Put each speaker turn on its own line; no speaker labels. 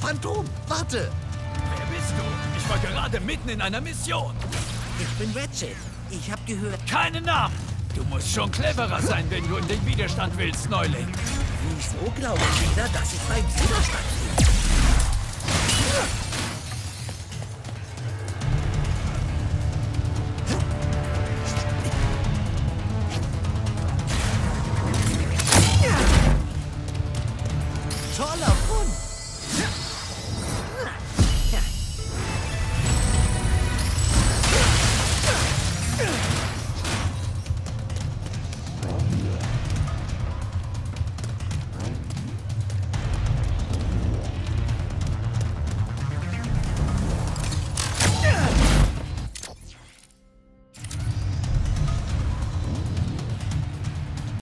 Phantom, warte!
Wer bist du? Ich war gerade mitten in einer Mission.
Ich bin Ratchet. Ich hab gehört...
Keinen Namen! Du musst schon cleverer sein, wenn du in den Widerstand willst, Neuling.
Wieso glauben Kinder, dass ich beim Widerstand bin?